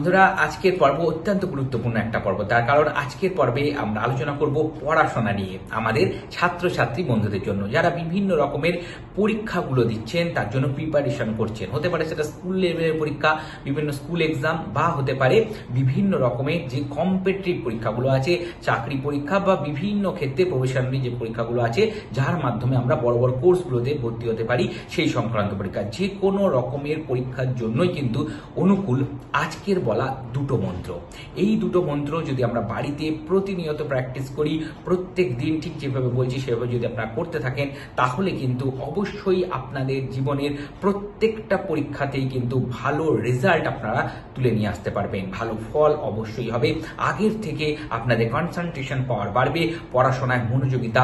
বন্ধুরা, আজকের পর্ব অত্যন্ত গুরুত্বপূর্ণ একটা পর্ব। তার কারণ আজকের পর্বে আমরা আলোচনা করব পড়াশোনা নিয়ে আমাদের ছাত্রছাত্রী বন্ধুদের জন্য, যারা বিভিন্ন রকমের পরীক্ষাগুলো দিচ্ছেন, তার জন্য প্রিপারেশন করছেন। হতে পারে সেটা স্কুল লেভেলের পরীক্ষা, বিভিন্ন স্কুল এক্সাম, বা হতে পারে বিভিন্ন রকমের যে কম্পিটিটিভ পরীক্ষাগুলো আছে, চাকরি পরীক্ষা, বা বিভিন্ন ক্ষেত্রে প্রফেশনালি যে পরীক্ষাগুলো আছে, যার মাধ্যমে আমরা বড় বড় কোর্সগুলোতে ভর্তি হতে পারি, সেই সংক্রান্ত পরীক্ষা। যে কোনো রকমের পরীক্ষার জন্যই কিন্তু অনুকূল আজকের বলা দুটো মন্ত্র। এই দুটো মন্ত্র যদি আমরা বাড়িতে প্রতিনিয়ত প্র্যাকটিস করি, প্রত্যেক দিন ঠিক যেভাবে বলছি সেভাবে যদি আপনারা করতে থাকেন, তাহলে কিন্তু অবশ্যই আপনাদের জীবনের প্রত্যেকটা পরীক্ষাতেই কিন্তু ভালো রেজাল্ট আপনারা তুলে নিয়ে আসতে পারবেন। ভালো ফল অবশ্যই হবে। আগের থেকে আপনাদের কনসেন্ট্রেশন পাওয়ার বাড়বে, পড়াশোনায় মনোযোগিতা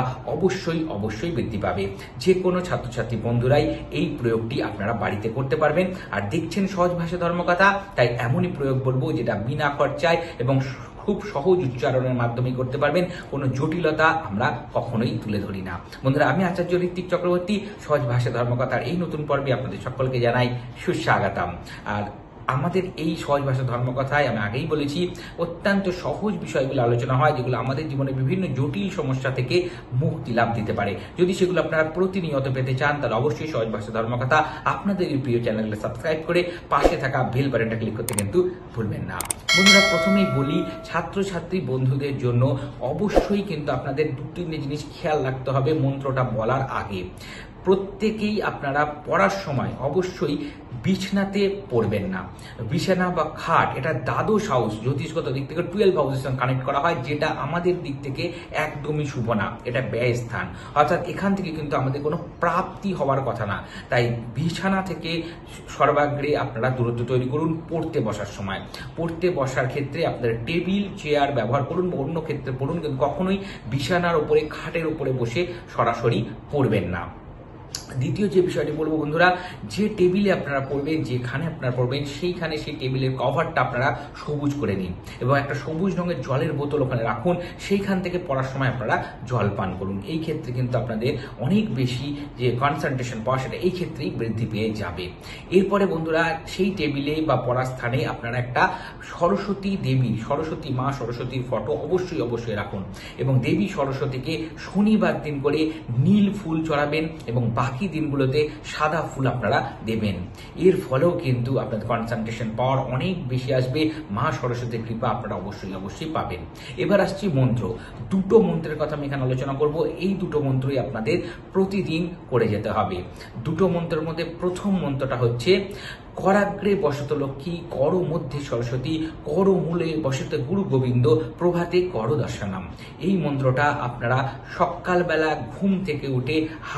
অবশ্যই বৃদ্ধি পাবে। যে কোনো ছাত্রছাত্রী বন্ধুরাই এই প্রয়োগটি আপনারা বাড়িতে করতে পারবেন। আর দেখছেন সহজ ভাষা ধর্মকথা, তাই এমনই প্রয়োগ বলবো যেটা বিনা খরচায় এবং খুব সহজ উচ্চারণের মাধ্যমে করতে পারবেন। কোনো জটিলতা আমরা কখনোই তুলে ধরি না। বন্ধুরা, আমি আচার্য ঋত্বিক চক্রবর্তী, সহজ ভাষা ধর্মকথার এই নতুন পর্বে আপনাদের সকলকে জানাই সুস্বাগতম। আর আমাদের এই সহজ ভাষা ধর্মকথায় আমি আগেই বলেছি, অত্যন্ত সহজ বিষয়গুলো আলোচনা হয়, যেগুলো আমাদের জীবনে বিভিন্ন জটিল সমস্যা থেকে মুক্তি লাভ দিতে পারে। যদি সেগুলো আপনারা প্রতিনিয়ত পেতে চান, তাহলে অবশ্যই সহজ ভাষা ধর্মকথা আপনাদের এই প্রিয় চ্যানেলকে সাবস্ক্রাইব করে পাশে থাকা বেল বাটনটা ক্লিক করতে কিন্তু ভুলবেন না। বন্ধুরা, প্রথমেই বলি, ছাত্রছাত্রী বন্ধুদের জন্য অবশ্যই কিন্তু আপনাদের দু তিনটে জিনিস খেয়াল রাখতে হবে মন্ত্রটা বলার আগে। প্রত্যেকেই আপনারা পড়ার সময় অবশ্যই বিছানাতে পড়বেন না। বিছানা বা খাট, এটা দ্বাদশ হাউস, জ্যোতিষগত দিক থেকে 12 হাউসের সঙ্গে কানেক্ট করা হয়, যেটা আমাদের দিক থেকে একদমই শুভ না। এটা ব্যয় স্থান, অর্থাৎ এখান থেকে কিন্তু আমাদের কোনো প্রাপ্তি হওয়ার কথা না। তাই বিছানা থেকে সর্বাগ্রে আপনারা দূরত্ব তৈরি করুন। পড়তে বসার সময়, পড়তে বসার ক্ষেত্রে আপনারা টেবিল চেয়ার ব্যবহার করুন, অন্য ক্ষেত্রে পড়ুন, কিন্তু কখনোই বিছানার উপরে খাটের উপরে বসে সরাসরি পড়বেন না। দ্বিতীয় যে বিষয়টি বলবো বন্ধুরা, যে টেবিলে আপনারা পড়বেন, যেখানে আপনারা পড়বেন, সেইখানে সেই টেবিলের কভারটা আপনারা সবুজ করে নিন এবং একটা সবুজ রঙের জলের বোতল ওখানে রাখুন। সেইখান থেকে পড়ার সময় আপনারা জল পান করুন। এই ক্ষেত্রে কিন্তু আপনাদের অনেক বেশি যে কনসেন্ট্রেশন পাওয়া, সেটা এই ক্ষেত্রেই বৃদ্ধি পেয়ে যাবে। এরপরে বন্ধুরা, সেই টেবিলে বা পড়ার স্থানে আপনারা একটা সরস্বতী দেবী, সরস্বতী মা, সরস্বতীর ফটো অবশ্যই রাখুন এবং দেবী সরস্বতীকে শনিবার দিন করে নীল ফুল চড়াবেন এবং বাকি দিনগুলোতে সাদা ফুল আপনারা দেবেন। এর ফলেও কিন্তু আপনাদের কনসেন্ট্রেশন পাওয়ার অনেক বেশি আসবে। মা সরস্বতীর কৃপা আপনারা অবশ্যই পাবেন। এবার আসছি মন্ত্র। দুটো মন্ত্রের কথা আমি এখানে আলোচনা করব। এই দুটো মন্ত্রই আপনাদের প্রতিদিন করে যেতে হবে। দুটো মন্ত্রের মধ্যে প্রথম মন্ত্রটা হচ্ছে, করাগ্রে বসত লক্ষ্মী, কর মধ্যে সরস্বতী, কর মূলে বসত গুরু গোবিন্দ, প্রভাতে কর দর্শনম। এই মন্ত্রটা আপনারা সকালবেলা ঘুম থেকে উঠে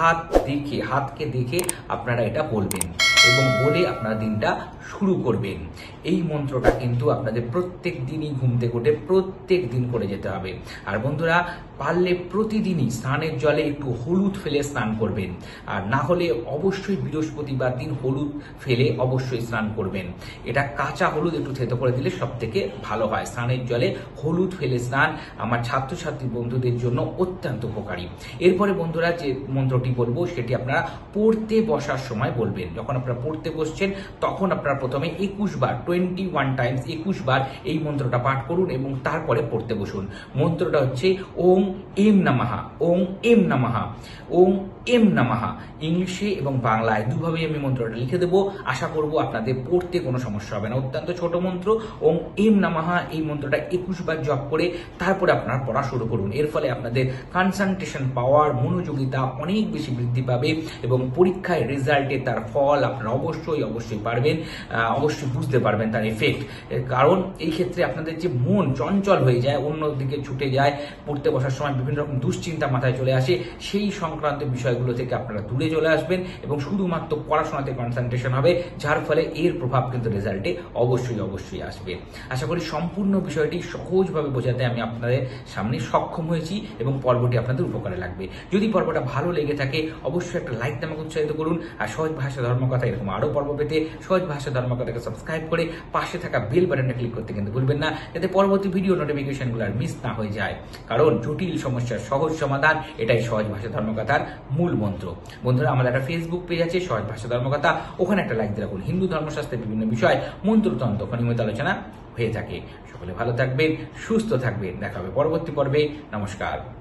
হাতকে দেখে আপনারা এটা বলবেন এবং বলে আপনারা দিনটা শুরু করবেন। এই মন্ত্রটা কিন্তু আপনাদের প্রত্যেক দিনই ঘুম থেকে উঠে প্রত্যেক দিন করে যেতে হবে। আর বন্ধুরা, পারলে প্রতিদিনই স্নানের জলে একটু হলুদ ফেলে স্নান করবেন, আর না হলে অবশ্যই বৃহস্পতিবার দিন হলুদ ফেলে অবশ্যই স্নান করবেন। এটা কাঁচা হলুদ একটু থেতো করে দিলে সব থেকে ভালো হয়। স্নানের জলে হলুদ ফেলে স্নান আমার ছাত্রছাত্রী বন্ধুদের জন্য অত্যন্ত উপকারী। এরপরে বন্ধুরা, যে মন্ত্রটি বলবো সেটি আপনারা পড়তে বসার সময় বলবেন। যখন আপনারা পড়তে বসছেন, তখন আপনারা প্রথমে 21 বার 21 টাইমস 21 বার এই মন্ত্রটা পাঠ করুন এবং তারপরে পড়তে বসুন। মন্ত্রটা হচ্ছে ওং এম নমঃ, ওং এম নমঃ, ওং এম নমঃ। ইংলিশে এবং বাংলায় দুভাবেই আমি মন্ত্রটা লিখে দেবো। আশা করব আপনাদের পড়তে কোনো সমস্যা হবে না। অত্যন্ত ছোট মন্ত্র। ওং এম নমঃ এই মন্ত্রটা 21 বার জপ করে তারপরে আপনারা পড়া শুরু করুন। এর ফলে আপনাদের কনসেন্ট্রেশন পাওয়ার, মনোযোগিতা অনেক বেশি বৃদ্ধি পাবে এবং পরীক্ষায় রেজাল্টে তার ফল আপনারা অবশ্যই পারবেন, অবশ্যই বুঝতে পারবেন তার এফেক্ট। কারণ এই ক্ষেত্রে আপনাদের যে মন চঞ্চল হয়ে যায়, অন্যদিকে ছুটে যায়, পড়তে বসার সময় বিভিন্ন রকম দুশ্চিন্তা মাথায় চলে আসে, সেই সংক্রান্ত বিষয়গুলো থেকে আপনারা দূরে চলে আসবেন এবং শুধুমাত্র পড়াশোনাতে কনসেন্ট্রেশন হবে, যার ফলে এর প্রভাব কিন্তু রেজাল্টে অবশ্যই আসবে। আশা করি সম্পূর্ণ বিষয়টি সহজভাবে বোঝাতে আমি আপনাদের সামনে সক্ষম হয়েছি এবং পর্বটি আপনাদের উপকারে লাগবে। যদি পর্বটা ভালো লেগে থাকে, অবশ্যই একটা লাইক দিয়ে আমাকে উৎসাহিত করুন। আর সহজ ভাষা ধর্মকথা এরকম আরও পর্ব পেতে সহজ ভাষা ধর্মকথাকে সাবস্ক্রাইব করে পাশে থাকা বেল বাটনটা ক্লিক করতে কিন্তু ভুলবেন না, যাতে পরবর্তী ভিডিও নোটিফিকেশনগুলো আর মিস না হয়ে যায়। কারণ জটিল সমস্যার সহজ সমাধান, এটাই সহজ ভাষা ধর্মকথার মূল মন্ত্র। বন্ধুরা, আমাদের একটা ফেসবুক পেজ আছে সহজ ভাষা ধর্মকথা, ওখানে একটা লাইক দিয়ে রাখুন। হিন্দু ধর্মশাস্ত্রের বিভিন্ন বিষয়, মন্ত্রতন্ত্র, নিয়মিত আলোচনা হয়ে থাকে। সকলে ভালো থাকবেন, সুস্থ থাকবেন, দেখা হবে পরবর্তী পর্বে। নমস্কার।